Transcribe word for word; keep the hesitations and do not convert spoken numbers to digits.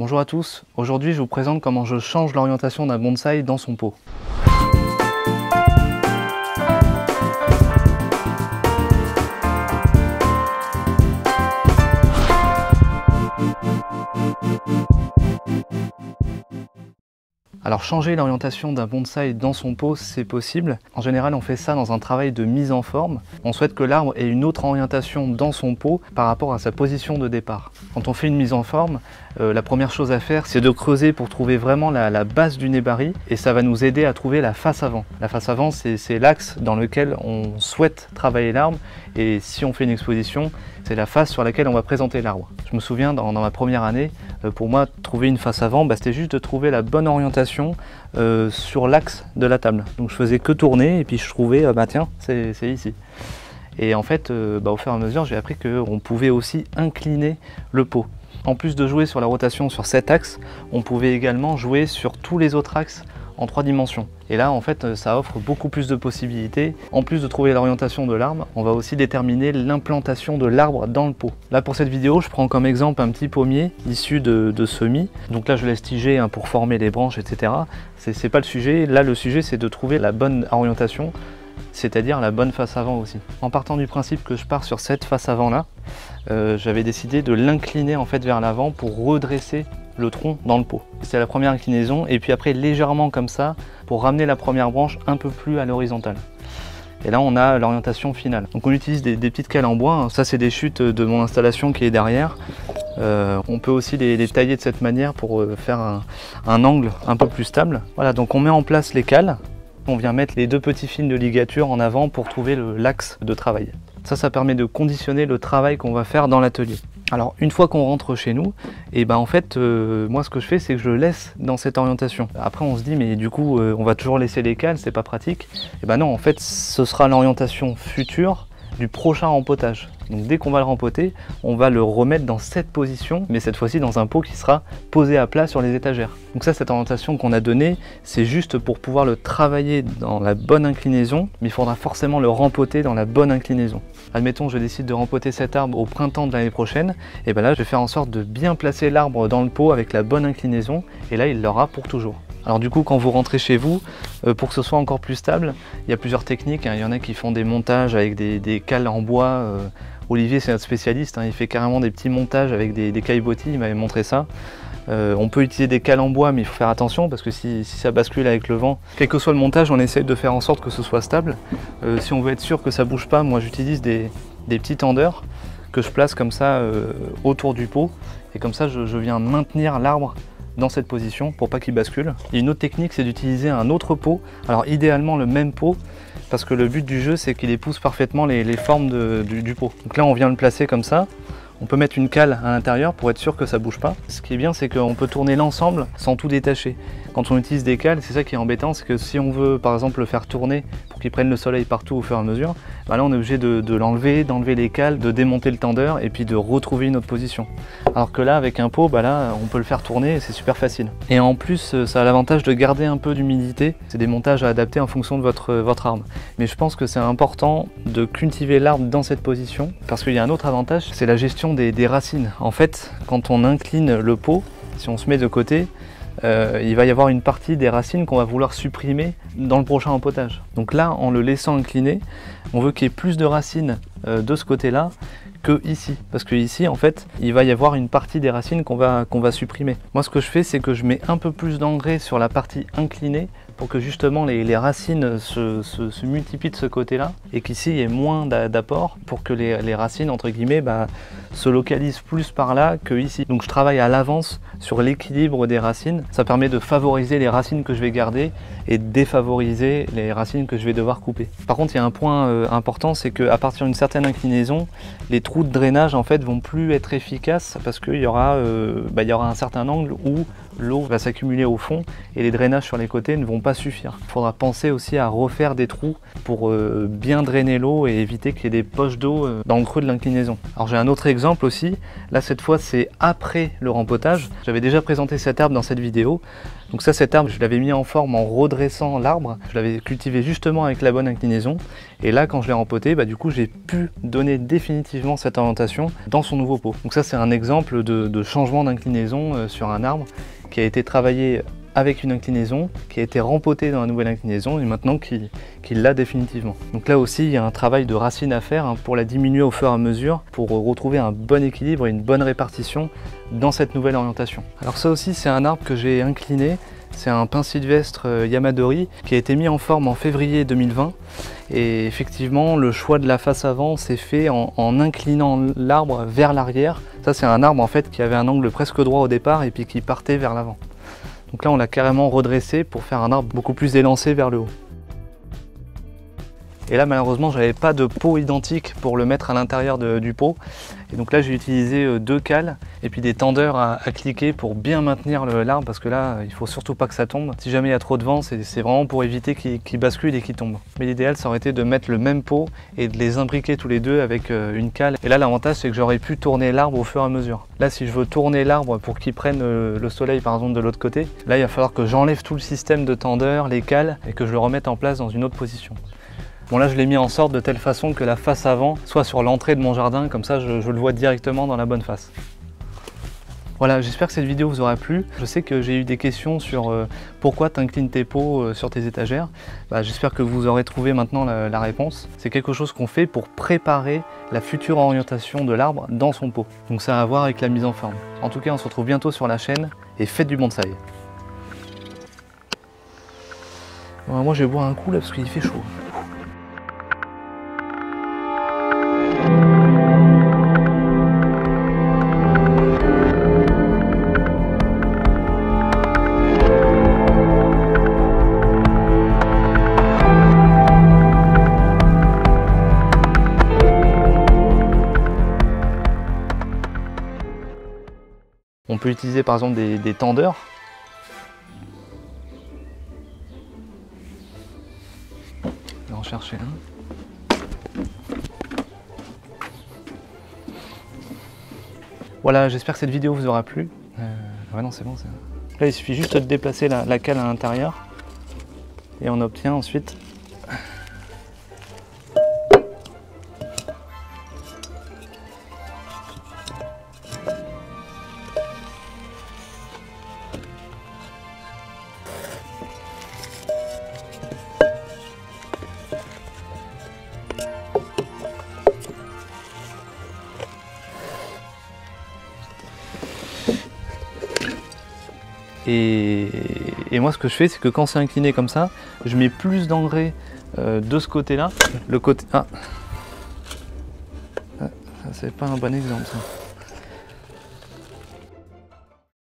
Bonjour à tous, aujourd'hui je vous présente comment je change l'orientation d'un bonsaï dans son pot. Alors changer l'orientation d'un bonsaï dans son pot, c'est possible. En général, on fait ça dans un travail de mise en forme. On souhaite que l'arbre ait une autre orientation dans son pot par rapport à sa position de départ. Quand on fait une mise en forme, euh, la première chose à faire, c'est de creuser pour trouver vraiment la, la base du nébari et ça va nous aider à trouver la face avant. La face avant, c'est l'axe dans lequel on souhaite travailler l'arbre et si on fait une exposition, c'est la face sur laquelle on va présenter l'arbre. Je me souviens, dans, dans ma première année, euh, pour moi, trouver une face avant, bah, c'était juste de trouver la bonne orientation euh, sur l'axe de la table. Donc je faisais que tourner et puis je trouvais, euh, bah tiens, c'est ici. Et en fait, euh, bah, au fur et à mesure, j'ai appris qu'on pouvait aussi incliner le pot. En plus de jouer sur la rotation sur cet axe, on pouvait également jouer sur tous les autres axes en trois dimensions. Et là, en fait, ça offre beaucoup plus de possibilités. En plus de trouver l'orientation de l'arbre, on va aussi déterminer l'implantation de l'arbre dans le pot. Là, pour cette vidéo, je prends comme exemple un petit pommier issu de, de semis. Donc là, je laisse tiger hein, pour former les branches, et cetera. C'est pas le sujet. Là, le sujet, c'est de trouver la bonne orientation, c'est-à-dire la bonne face avant aussi. En partant du principe que je pars sur cette face avant là, euh, j'avais décidé de l'incliner en fait vers l'avant pour redresser le tronc dans le pot. C'est la première inclinaison et puis après légèrement comme ça pour ramener la première branche un peu plus à l'horizontale. Et là on a l'orientation finale. Donc on utilise des, des petites cales en bois, ça c'est des chutes de mon installation qui est derrière. Euh, on peut aussi les, les tailler de cette manière pour faire un, un angle un peu plus stable. Voilà, donc on met en place les cales. On vient mettre les deux petits fils de ligature en avant pour trouver l'axe de travail. Ça, ça permet de conditionner le travail qu'on va faire dans l'atelier. Alors une fois qu'on rentre chez nous, et ben en fait, euh, moi ce que je fais, c'est que je le laisse dans cette orientation. Après on se dit, mais du coup, euh, on va toujours laisser les cales, c'est pas pratique. Et ben non, en fait, ce sera l'orientation future du prochain rempotage. Donc dès qu'on va le rempoter, on va le remettre dans cette position, mais cette fois-ci dans un pot qui sera posé à plat sur les étagères. Donc ça, cette orientation qu'on a donnée, c'est juste pour pouvoir le travailler dans la bonne inclinaison, mais il faudra forcément le rempoter dans la bonne inclinaison. Admettons, je décide de rempoter cet arbre au printemps de l'année prochaine, et bien là, je vais faire en sorte de bien placer l'arbre dans le pot avec la bonne inclinaison, et là, il l'aura pour toujours. Alors du coup, quand vous rentrez chez vous, euh, pour que ce soit encore plus stable, il y a plusieurs techniques, hein. Il y en a qui font des montages avec des, des cales en bois. Euh, Olivier, c'est notre spécialiste, hein. Il fait carrément des petits montages avec des, des caillebotis, il m'avait montré ça. Euh, on peut utiliser des cales en bois, mais il faut faire attention parce que si, si ça bascule avec le vent, quel que soit le montage, on essaye de faire en sorte que ce soit stable. Euh, si on veut être sûr que ça bouge pas, moi j'utilise des, des petits tendeurs que je place comme ça euh, autour du pot. Et comme ça, je, je viens maintenir l'arbre dans cette position pour pas qu'il bascule. Et une autre technique, c'est d'utiliser un autre pot, alors idéalement le même pot, parce que le but du jeu, c'est qu'il épouse parfaitement les, les formes de, du, du pot. Donc là, on vient le placer comme ça. On peut mettre une cale à l'intérieur pour être sûr que ça bouge pas. Ce qui est bien, c'est qu'on peut tourner l'ensemble sans tout détacher. Quand on utilise des cales, c'est ça qui est embêtant, c'est que si on veut par exemple le faire tourner pour qu'il prenne le soleil partout au fur et à mesure, bah là on est obligé de, de l'enlever, d'enlever les cales, de démonter le tendeur et puis de retrouver une autre position. Alors que là, avec un pot, bah là on peut le faire tourner et c'est super facile. Et en plus, ça a l'avantage de garder un peu d'humidité. C'est des montages à adapter en fonction de votre, votre arbre. Mais je pense que c'est important de cultiver l'arbre dans cette position parce qu'il y a un autre avantage, c'est la gestion Des, des racines. En fait, quand on incline le pot, si on se met de côté, euh, il va y avoir une partie des racines qu'on va vouloir supprimer dans le prochain rempotage. Donc là, en le laissant incliner, on veut qu'il y ait plus de racines euh, de ce côté-là que ici. Parce que ici, en fait, il va y avoir une partie des racines qu'on va, qu'on va supprimer. Moi, ce que je fais, c'est que je mets un peu plus d'engrais sur la partie inclinée pour que justement les, les racines se, se, se multiplient de ce côté-là et qu'ici il y ait moins d'apport pour que les, les racines entre guillemets bah, se localisent plus par là que ici. Donc je travaille à l'avance sur l'équilibre des racines. Ça permet de favoriser les racines que je vais garder et de défavoriser les racines que je vais devoir couper. Par contre, il y a un point euh, important, c'est qu'à partir d'une certaine inclinaison, les trous de drainage en fait vont plus être efficaces parce qu'il y aura, euh, bah, il y aura un certain angle où l'eau va s'accumuler au fond et les drainages sur les côtés ne vont pas suffire. Il faudra penser aussi à refaire des trous pour euh, bien drainer l'eau et éviter qu'il y ait des poches d'eau euh, dans le creux de l'inclinaison. Alors j'ai un autre exemple aussi, là cette fois c'est après le rempotage. J'avais déjà présenté cet arbre dans cette vidéo. Donc ça, cet arbre, je l'avais mis en forme en redressant l'arbre. Je l'avais cultivé justement avec la bonne inclinaison. Et là, quand je l'ai rempoté, bah, du coup, j'ai pu donner définitivement cette orientation dans son nouveau pot. Donc ça, c'est un exemple de, de changement d'inclinaison euh, sur un arbre qui a été travaillé avec une inclinaison, qui a été rempoté dans la nouvelle inclinaison et maintenant qu'il qu'il l'a définitivement. Donc là aussi, il y a un travail de racine à faire hein, pour la diminuer au fur et à mesure, pour retrouver un bon équilibre et une bonne répartition dans cette nouvelle orientation. Alors ça aussi, c'est un arbre que j'ai incliné. C'est un pin sylvestre Yamadori qui a été mis en forme en février deux mille vingt. Et effectivement, le choix de la face avant s'est fait en, en inclinant l'arbre vers l'arrière. Ça, c'est un arbre en fait qui avait un angle presque droit au départ et puis qui partait vers l'avant. Donc là, on l'a carrément redressé pour faire un arbre beaucoup plus élancé vers le haut. Et là, malheureusement, je n'avais pas de pot identique pour le mettre à l'intérieur du pot. Et donc là, j'ai utilisé deux cales et puis des tendeurs à, à cliquer pour bien maintenir l'arbre parce que là, il ne faut surtout pas que ça tombe. Si jamais il y a trop de vent, c'est vraiment pour éviter qu'il qu'il bascule et qu'il tombe. Mais l'idéal, ça aurait été de mettre le même pot et de les imbriquer tous les deux avec une cale. Et là, l'avantage, c'est que j'aurais pu tourner l'arbre au fur et à mesure. Là, si je veux tourner l'arbre pour qu'il prenne le soleil, par exemple, de l'autre côté, là, il va falloir que j'enlève tout le système de tendeurs, les cales, et que je le remette en place dans une autre position. Bon là je l'ai mis en sorte de telle façon que la face avant soit sur l'entrée de mon jardin, comme ça je, je le vois directement dans la bonne face. Voilà, j'espère que cette vidéo vous aura plu. Je sais que j'ai eu des questions sur euh, pourquoi tu inclines tes pots euh, sur tes étagères. Bah, j'espère que vous aurez trouvé maintenant la, la réponse. C'est quelque chose qu'on fait pour préparer la future orientation de l'arbre dans son pot. Donc ça a à voir avec la mise en forme. En tout cas, on se retrouve bientôt sur la chaîne et faites du bonsaï. Bon, moi je vais boire un coup là parce qu'il fait chaud. On peut utiliser par exemple des, des tendeurs. Je vais en chercher un. Voilà, j'espère que cette vidéo vous aura plu. Euh, ouais non c'est bon. Là il suffit juste de déplacer la, la cale à l'intérieur et on obtient ensuite Et, et moi ce que je fais c'est que quand c'est incliné comme ça, je mets plus d'engrais euh, de ce côté là. Le côté. Ah, ah c'est pas un bon exemple ça.